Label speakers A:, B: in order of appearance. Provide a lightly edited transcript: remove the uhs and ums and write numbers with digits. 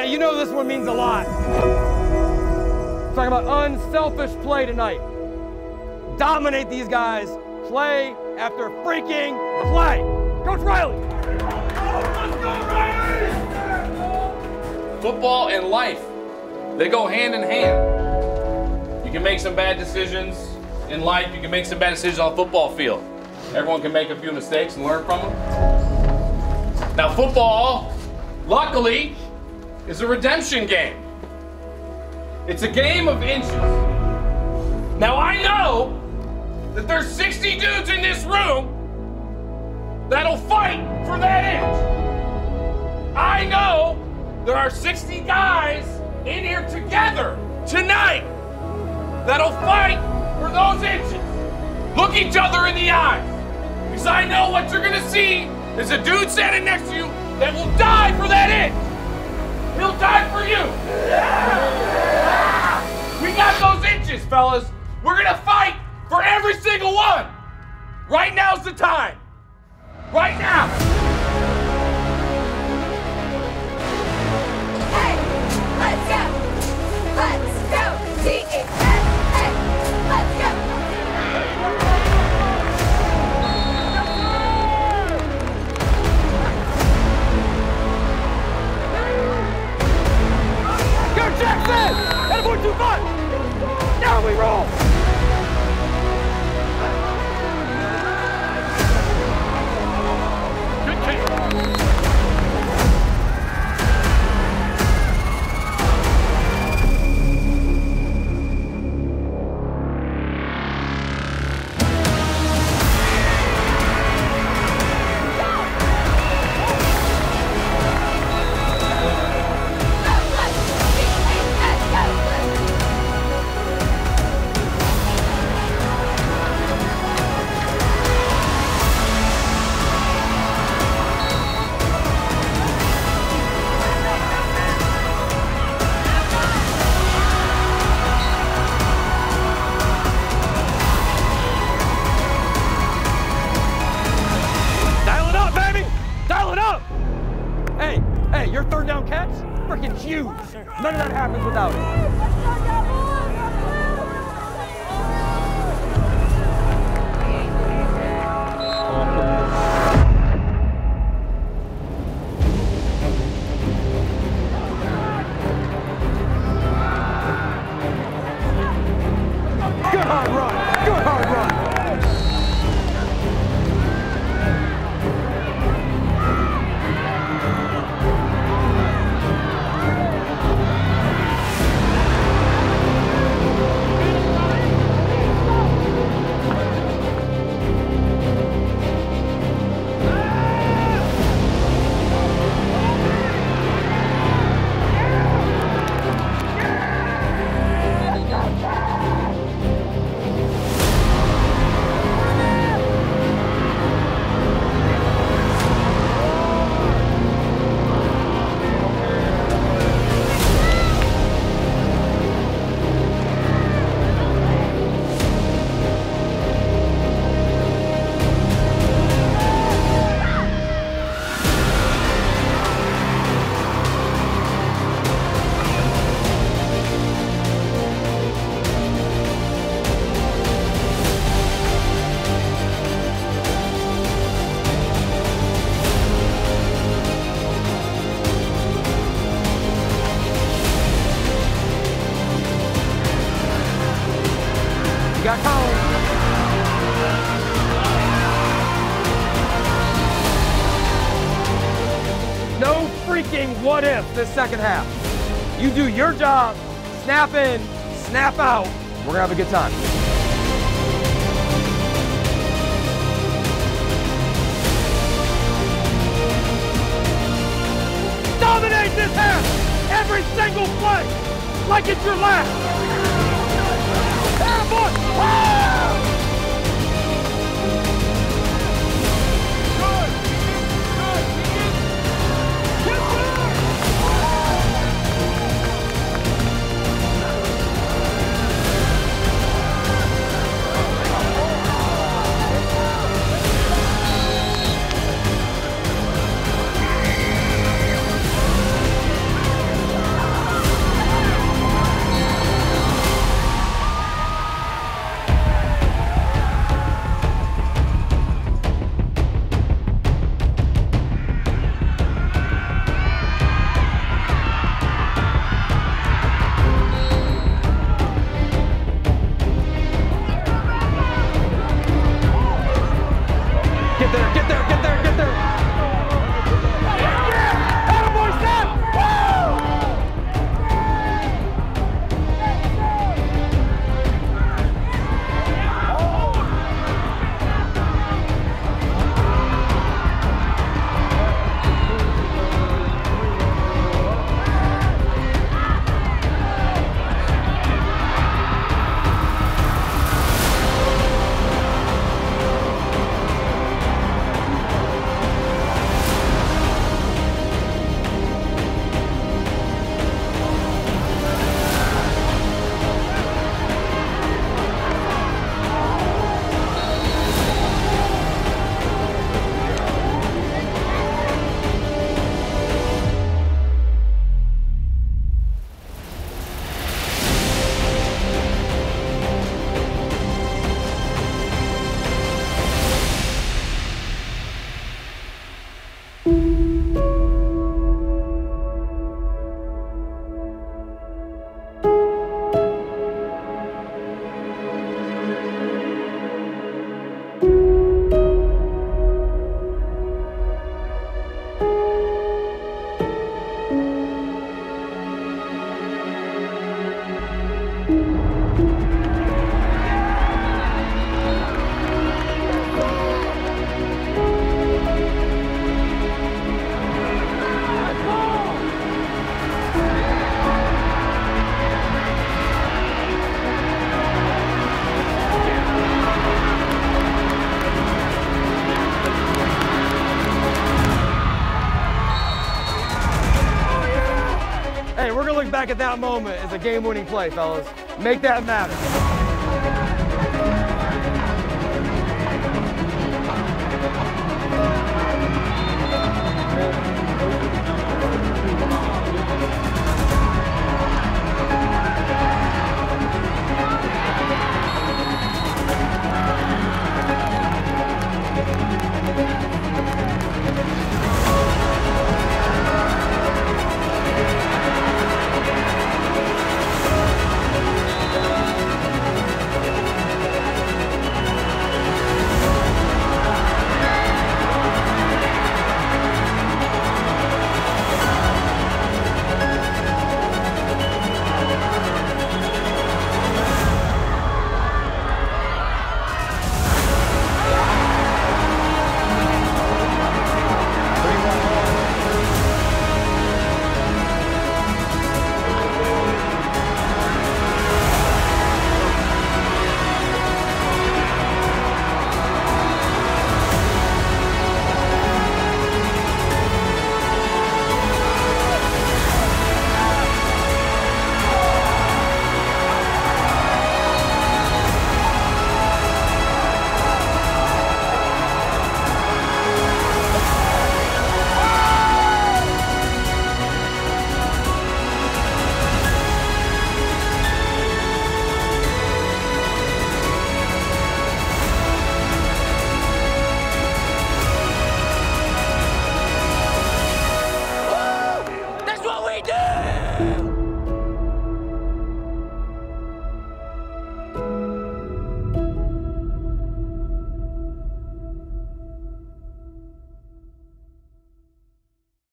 A: Yeah, you know this one means a lot. Talking about unselfish play tonight. Dominate these guys, play after freaking play. Coach Riley. Let's go, Riley!
B: Football and life, they go hand in hand. You can make some bad decisions in life. You can make some bad decisions on the football field. Everyone can make a few mistakes and learn from them. Now football, luckily, is a redemption game. It's a game of inches. Now I know that there's 60 dudes in this room that'll fight for that inch. I know there are 60 guys in here together tonight that'll fight for those inches. Look each other in the eyes, because I know what you're gonna see is a dude standing next to you that will die for that inch. He'll die for you. We got those inches, fellas. We're gonna fight for every single one. Right now's the time. Right now.
C: Hey, let's go. Let's go. D-E-S. Hey, let's go.
A: Go Jackson! That boy too fun! Now we roll! Good kick. Your third down catch, freaking huge. None of that happens without it. Good hard run. Good hard run. You got Collin. No freaking what if this second half. You do your job, snap in, snap out. We're gonna have a good time. Dominate this half, every single play, like it's your last. Get there, get there, get there, get there. Attaboy, step! Hey, we're gonna look back at that moment as a game-winning play, fellas. Make that matter.